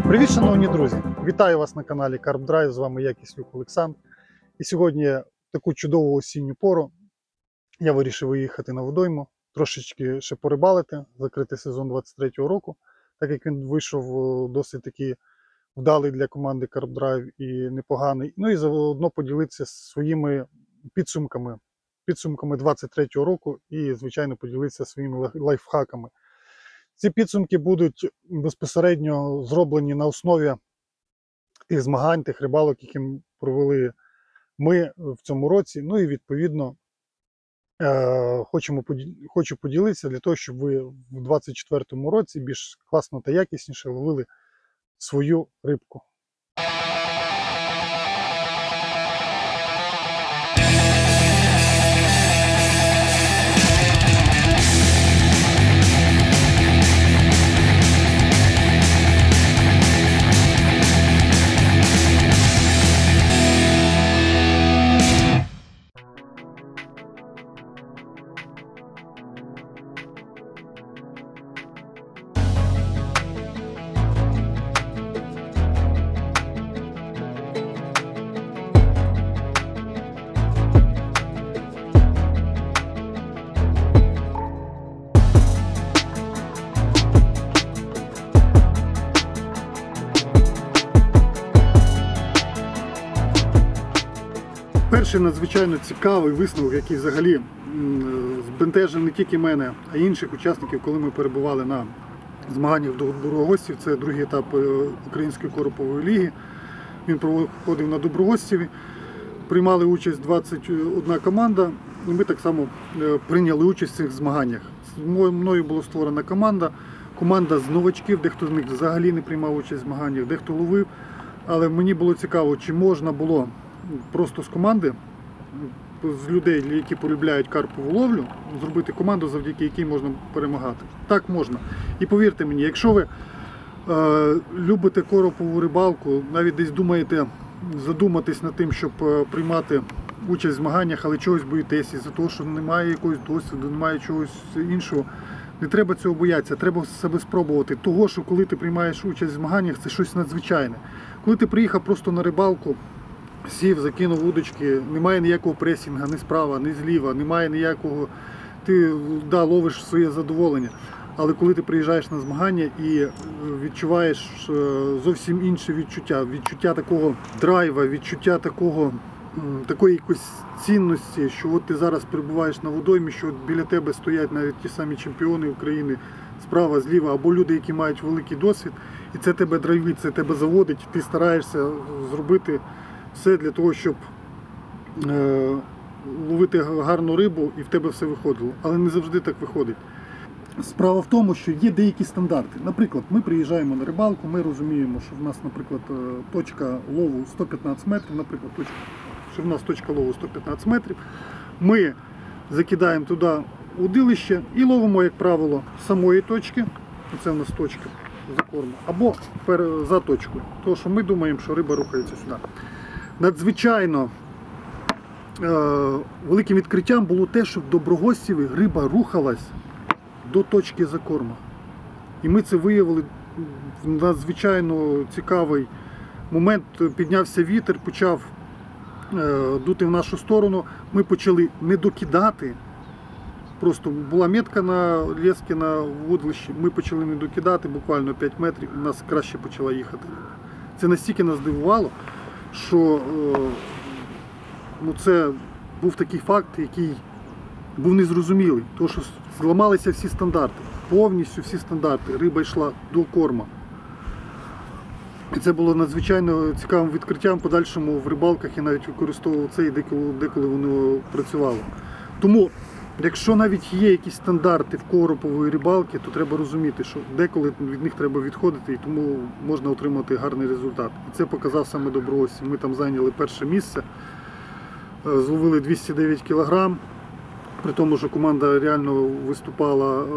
Привіт, шановні друзі! Вітаю вас на каналі Carp Drive, з вами я, Кислюк Олександр. І сьогодні в таку чудову осінню пору я вирішив виїхати на водойму, трошечки ще порибалити, закрити сезон 23-го року, так як він вийшов досить таки вдалий для команди Carp Drive і непоганий. Ну і заодно поділитися своїми підсумками 23-го року і, звичайно, поділитися своїми лайфхаками. Ці підсумки будуть безпосередньо зроблені на основі тих змагань, тих рибалок, які провели ми в цьому році. Ну і відповідно хочу поділитися для того, щоб ви в 2024 році більш класно та якісніше ловили свою рибку. Перший надзвичайно цікавий висновок, який взагалі збентежив не тільки мене, а й інших учасників, коли ми перебували на змаганнях до Доброгостів. Це другий етап Української коропової ліги. Він проходив на Доброгостіві. Приймали участь 21 команда, і ми так само прийняли участь в цих змаганнях. Мною була створена команда з новачків, дехто з них взагалі не приймав участь в змаганнях, дехто ловив. Але мені було цікаво, чи можна було просто з команди, з людей, які полюбляють карпову ловлю, зробити команду, завдяки якій можна перемагати. Так можна. І повірте мені, якщо ви любите коропову рибалку, навіть десь думаєте задуматись над тим, щоб приймати участь в змаганнях, але чогось боїтесь, із-за того, що немає якогось досвіду, немає чогось іншого, не треба цього боятися, треба себе спробувати. Того, що коли ти приймаєш участь в змаганнях, це щось надзвичайне. Коли ти приїхав просто на рибалку, сів, закинув вудочки, немає ніякого пресінга, ні справа, ні зліва, немає ніякого, ти ловиш своє задоволення. Але коли ти приїжджаєш на змагання і відчуваєш зовсім інше відчуття такого драйва, відчуття такої якоїсь цінності, що от ти зараз перебуваєш на водоймі, що от біля тебе стоять навіть ті самі чемпіони України справа, зліва, або люди, які мають великий досвід, і це тебе драйвить, це тебе заводить, ти стараєшся зробити все для того, щоб ловити гарну рибу і в тебе все виходило. Але не завжди так виходить. Справа в тому, що є деякі стандарти. Наприклад, ми приїжджаємо на рибалку, ми розуміємо, що в нас, наприклад, точка лову 115 метрів, що в нас точка лову 115 метрів. Ми закидаємо туди удилище і ловимо, як правило, з самої точки, це в нас точка закорму, або за точкою. Тому що ми думаємо, що риба рухається сюди. Надзвичайно великим відкриттям було те, що в Доброгостіві риба рухалась до точки закорму. І ми це виявили в надзвичайно цікавий момент. Піднявся вітер, почав дути в нашу сторону. Ми почали не докидати. Просто була метка на лески на вудлищі. Ми почали не докидати, буквально 5 метрів, і нас краще почала їхати. Це настільки нас здивувало, що це був такий факт, який був незрозумілий. Тому що зламалися всі стандарти, повністю всі стандарти. Риба йшла до корма. І це було надзвичайно цікавим відкриттям. В подальшому в рибалках я навіть використовував це і деколи воно працювало. Тому, якщо навіть є якісь стандарти в коропової рибалки, то треба розуміти, що деколи від них треба відходити, і тому можна отримати гарний результат. І це показав саме Доброгостів. Ми там зайняли перше місце, зловили 209 кг, при тому, що команда реально виступала,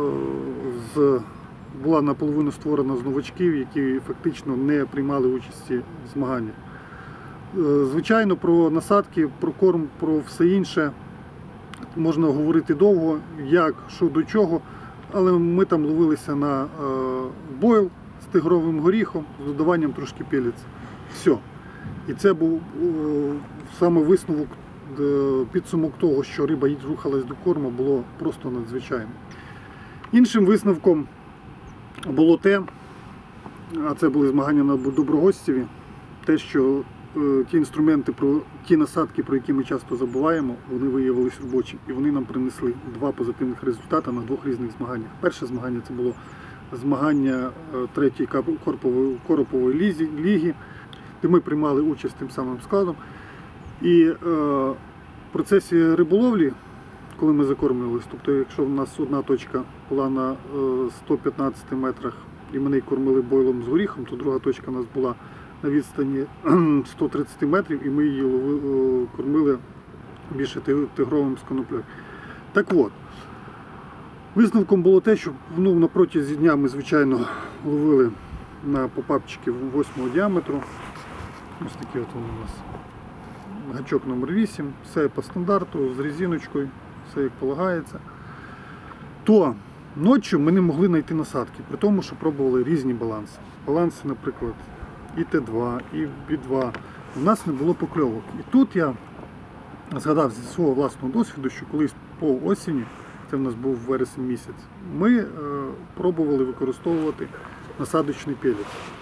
була наполовину створена з новачків, які фактично не приймали участі в змаганнях. Звичайно, про насадки, про корм, про все інше можна говорити довго, як, що до чого, але ми там ловилися на бойл, з тигровим горіхом, з додаванням трошки пеліць. Все. І це був саме висновок, підсумок того, що риба рухалась до корму, було просто надзвичайно. Іншим висновком було те, а це були змагання на Доброгостєві, те, що ті інструменти, ті насадки, про які ми часто забуваємо, вони виявилися робочі. І вони нам принесли 2 позитивних результати на 2 різних змаганнях. Перше змагання це було змагання 3-ї коропової ліги, де ми приймали участь тим самим складом. І в процесі риболовлі, коли ми закормлювалися, тобто якщо в нас одна точка була на 115 метрах і ми неї кормили бойлом з горіхом, то друга точка у нас була на відстані 130 метрів і ми її кормили більше тигровим з коноплею. Так от, висновком було те, що на протязі дня ми, звичайно, ловили на попапчики 8 діаметру. Ось такий от у нас гачок номер 8, все по стандарту, з резиночкою, все як полагається. То ночі ми не могли знайти насадки, при тому, що пробували різні баланси. Баланси, наприклад, і Т2, і Б2. У нас не було покльовок. І тут я згадав зі свого власного досвіду, що колись по осені, це в нас був вересень місяць, ми пробували використовувати насадочний пелець.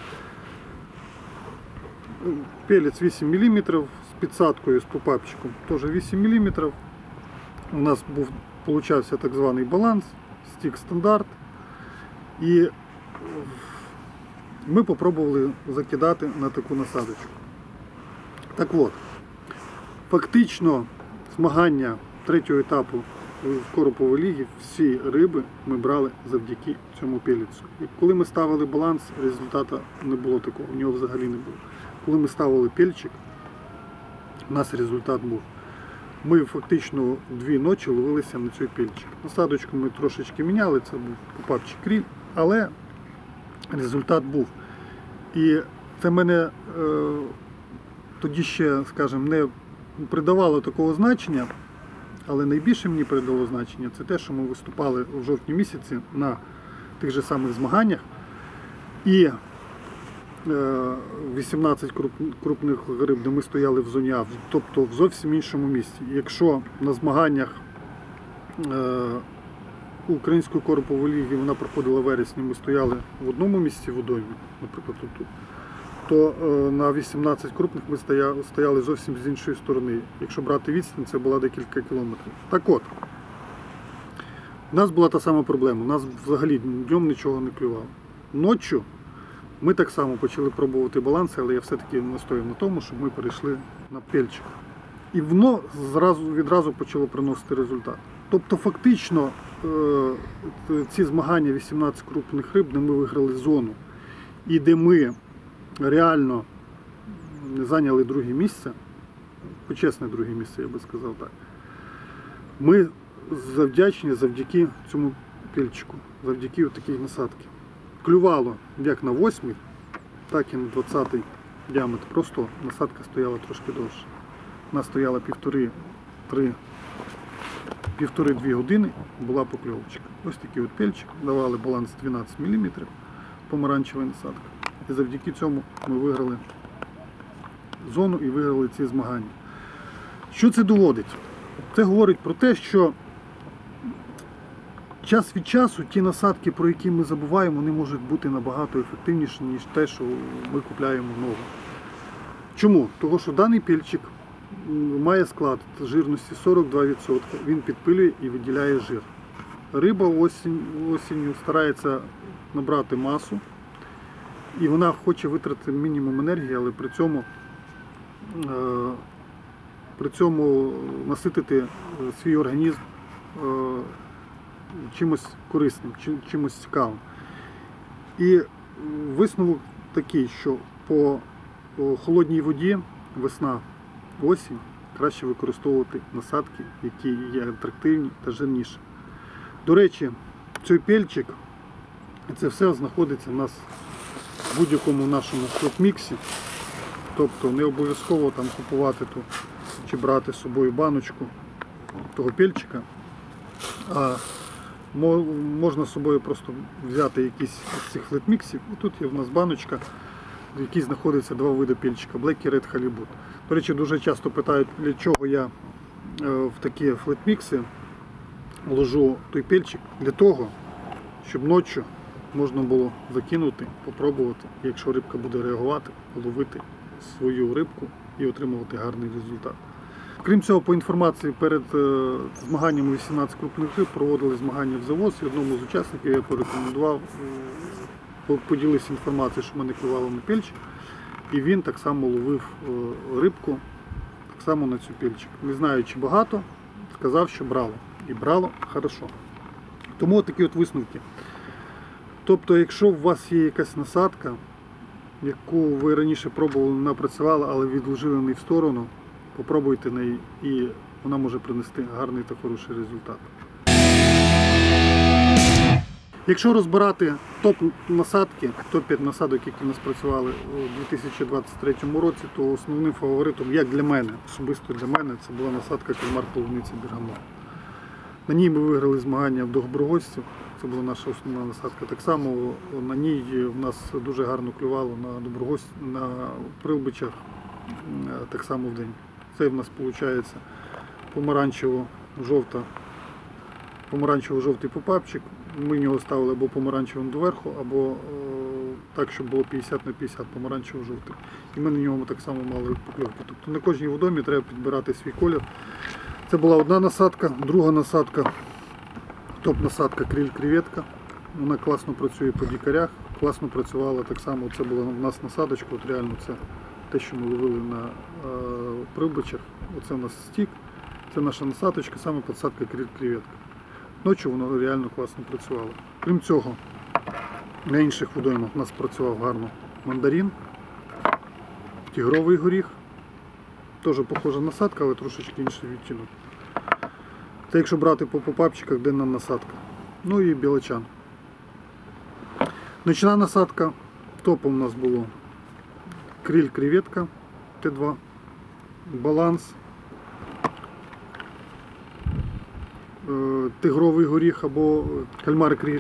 Пелець 8 мм з підсадкою, з попапчиком теж 8 мм. У нас получався так званий баланс, стік стандарт. І ми спробували закидати на таку насадочку. Так от, фактично змагання 3-го етапу в Короповій лігі, всі риби ми брали завдяки цьому пелецю. І коли ми ставили баланс, результату не було такого, в нього взагалі не було. Коли ми ставили пельчик, у нас результат був. Ми фактично 2 ночі ловилися на цей пельчик. Насадочку ми трошечки міняли, це був попапчик кріль, але результат був. І це мене тоді ще, скажімо, не придавало такого значення, але найбільше мені придало значення це те, що ми виступали в жовтні місяці на тих же самих змаганнях. І 18 крупних риб, де ми стояли в зоні А, тобто в зовсім іншому місці. Якщо на змаганнях Української Коропової ліги вона проходила в вересні, ми стояли в одному місці водоймі, наприклад тут, то на 18 крупних ми стояли зовсім з іншої сторони. Якщо брати відстань, це була декілька кілометрів. Так от, у нас була та сама проблема, у нас взагалі днем нічого не клювало. Ночі ми так само почали пробувати баланси, але я все-таки настояв на тому, щоб ми перейшли на пельчик. І воно відразу почало приносити результат. Тобто фактично ці змагання 18 крупних риб, де ми виграли зону і де ми реально зайняли друге місце, почесне друге місце, я би сказав так, ми завдячні завдяки цьому пельчику, завдяки такій насадці. Клювало як на 8, так і на 20 діаметр. Просто насадка стояла трошки довше. Вона стояла 1,5-2 години, була покльовочка. Ось такий от пельчик, давали баланс 12 мм, помаранчева насадка. І завдяки цьому ми виграли зону і виграли ці змагання. Що це доводить? Це говорить про те, що час від часу ті насадки, про які ми забуваємо, вони можуть бути набагато ефективніші, ніж те, що ми купляємо нове. Чому? Тому що даний пельчик має склад жирності 42%, він підпилює і виділяє жир. Риба осінню старається набрати масу, і вона хоче витратити мінімум енергії, але при цьому наситити свій організм чимось корисним, чимось цікавим. І висновок такий, що по холодній воді, весна, осінь, краще використовувати насадки, які є атрактивні та жирніші. До речі, цей пельчик, це все знаходиться в нас в будь-якому нашому флотміксі. Тобто не обов'язково там купувати чи брати з собою баночку того пельчика, а Можна з собою просто взяти якісь з цих флетміксів. І тут є в нас баночка, в якій знаходиться два види пільчика, Black і Red Halibut. До речі, дуже часто питають, для чого я в такі флетмікси ложу той пільчик. Для того, щоб ночі можна було закинути, попробувати, якщо рибка буде реагувати, ловити свою рибку і отримувати гарний результат. Крім цього, по інформації, перед змаганнями 18 крупних риб проводили змагання в завоз, і одному з учасників я порекомендував, поділився інформацією, що в мене клювало на пільчик, і він так само ловив рибку, так само на цю пільчик. Не знаю, чи багато, сказав, що брало. І брало хорошо. Тому такі от висновки. Тобто, якщо у вас є якась насадка, яку ви раніше пробували, не напрацювали, але відложили не в сторону, попробуйте неї, і вона може принести гарний та хороший результат. Якщо розбирати топ-насадки, топ-5 насадок, які у нас працювали у 2023 році, то основним фаворитом, як для мене, особисто для мене, це була насадка кальмар полуниця Бергамот. На ній ми виграли змагання в Довгоброгостів, це була наша основна насадка. Так само на ній в нас дуже гарно клювало на Прилбичах, так само в день. Це в нас виходить помаранчево-жовтий попапчик. Ми його ставили або помаранчевим доверху, або так, щоб було 50 на 50 помаранчево-жовтий. І ми на ньому так само мали покльовки. Тобто на кожній водомі треба підбирати свій колір. Це була одна насадка, друга насадка, топ-насадка криль-креветка. Вона класно працює по дікарях, класно працювала так само. Це була в нас насадочка, от реально це те, що ми ловили на Прилбичах. Оце у нас стік, це наша насадочка, саме посадка криль-креветка. Ночі воно реально класно працювало. Крім цього, на інших водоймах у нас працював гарно мандарин, тигровий горіх. Теж похожа насадка, але трошечки інший відтінок. Це якщо брати по попапчиках, денна насадка. Ну і білочан. Ночна насадка. Топом у нас було криль-креветка Т2, баланс, тигровий горіх або кальмар-криль.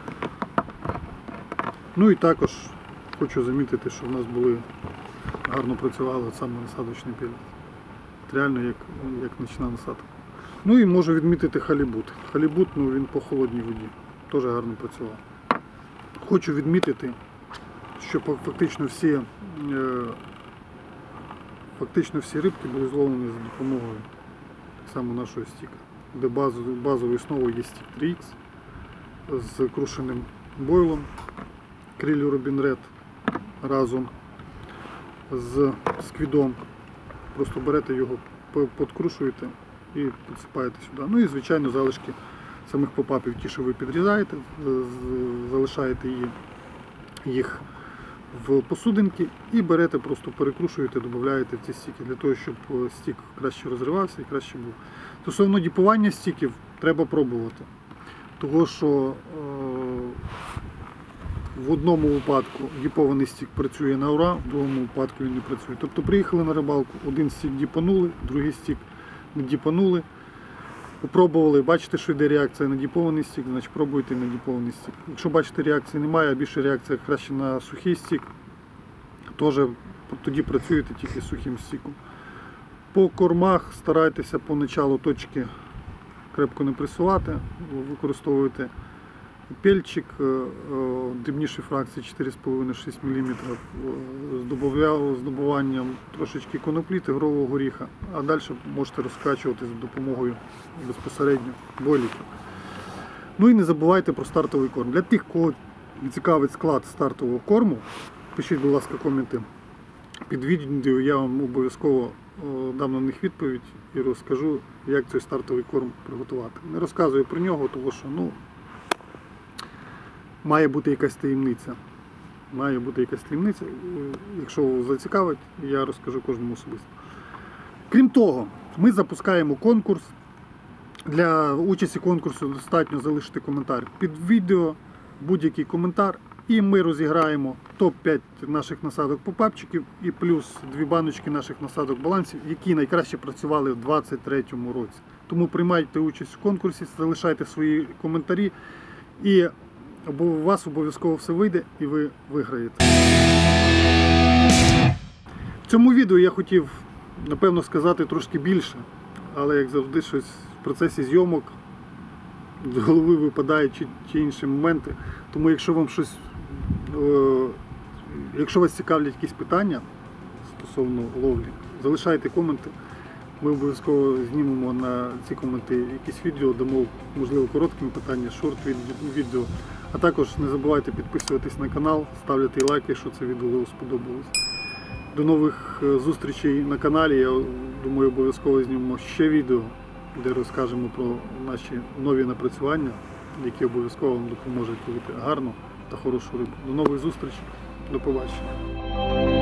Ну і також хочу замітити, що в нас гарно працювали саме насадочний пілець. Реально як нічна насадка. Ну і можу відмітити халібут. Халібут, він по холодній воді. Теж гарно працював. Хочу відмітити, що фактично всі рибки були зловлені за допомогою так само нашого стіка, де базовою основою є стік 3Х з крушеним бойлом, крилю Robin Red разом з сквідом. Просто берете його, подкрушуєте і підсипаєте сюди. Ну і звичайно залишки самих попапів, ті, що ви підрізаєте, залишаєте їх в посудинки і берете, просто перекрушуєте, додаєте в ці стіки, для того, щоб стік краще розривався і краще був. Стосовно діпування стіків треба пробувати, тому що в одному випадку діпований стік працює на ура, в другому випадку він не працює. Тобто приїхали на рибалку, один стік діпанули, другий стік не діпанули, попробували, бачите, що йде реакція на діпований стік, значить пробуйте на діпований стік. Якщо бачите, реакції немає, а більше реакція краще на сухий стік, тоді працюєте тільки з сухим стіком. По кормах старайтеся поначалу точки крепко не пресувати, використовуйте пельчик дрібнішої фракції 4,5-6 мм з добуванням трошечки коноплі, тигрового горіха, а далі можете розкачувати за допомогою безпосередньо бойліків. Ну і не забувайте про стартовий корм. Для тих, кого цікавить склад стартового корму, пишіть, будь ласка, коменти під відео, я вам обов'язково дам на них відповідь і розкажу, як цей стартовий корм приготувати. Не розказую про нього, тому що має бути якась таємниця. Якщо вас зацікавить, я розкажу кожному особисто. Крім того, ми запускаємо конкурс. Для участі конкурсу достатньо залишити коментар під відео, будь-який коментар, і ми розіграємо топ-5 наших насадок попапчиків і плюс 2 баночки наших насадок балансів, які найкраще працювали в 2023 році. Тому приймайте участь в конкурсі, залишайте свої коментарі і у вас обов'язково все вийде і ви виграєте. В цьому відео я хотів, напевно, сказати трошки більше, але як завжди щось в процесі зйомок з голови випадають чи інші моменти. Тому якщо вам якщо вас цікавлять якісь питання стосовно ловлі, залишайте коменти. Ми обов'язково знімемо на ці коменти якісь відео, дамо, можливо, короткими питання, шорт-відео. А також не забувайте підписуватись на канал, ставити лайки, якщо це відео сподобалось. До нових зустрічей на каналі. Я думаю, обов'язково знімемо ще відео, де розкажемо про наші нові напрацювання, які обов'язково вам допоможуть ловити гарну та хорошу рибу. До нових зустрічей, до побачення.